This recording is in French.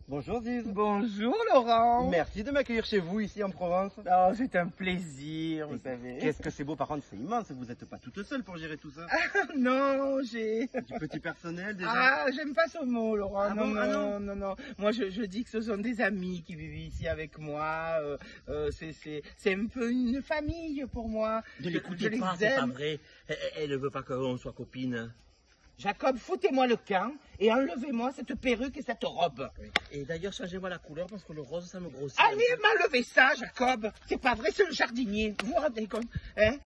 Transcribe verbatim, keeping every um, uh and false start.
Bonjour Ziz. Bonjour Laurent. Merci de m'accueillir chez vous ici en Provence. Oh, c'est un plaisir, vous savez. Qu'est-ce que c'est beau, par contre c'est immense, vous n'êtes pas toute seule pour gérer tout ça. Ah, non, j'ai... Du petit personnel déjà. Ah, j'aime pas ce mot Laurent, Ah non, bon, non, ah non, non, non. Moi je, je dis que ce sont des amis qui vivent ici avec moi, euh, euh, c'est, c'est, c'est un peu une famille pour moi. Ne Je- l'écoutez je les pas, c'est pas aime. vrai. Elle, elle ne veut pas qu'on soit copines. Jacob, foutez-moi le camp et enlevez-moi cette perruque et cette robe. Et d'ailleurs, changez-moi la couleur parce que le rose, ça me grossit. Allez m'enlever ça, Jacob. C'est pas vrai, c'est le jardinier. Vous vous rendez compte, hein?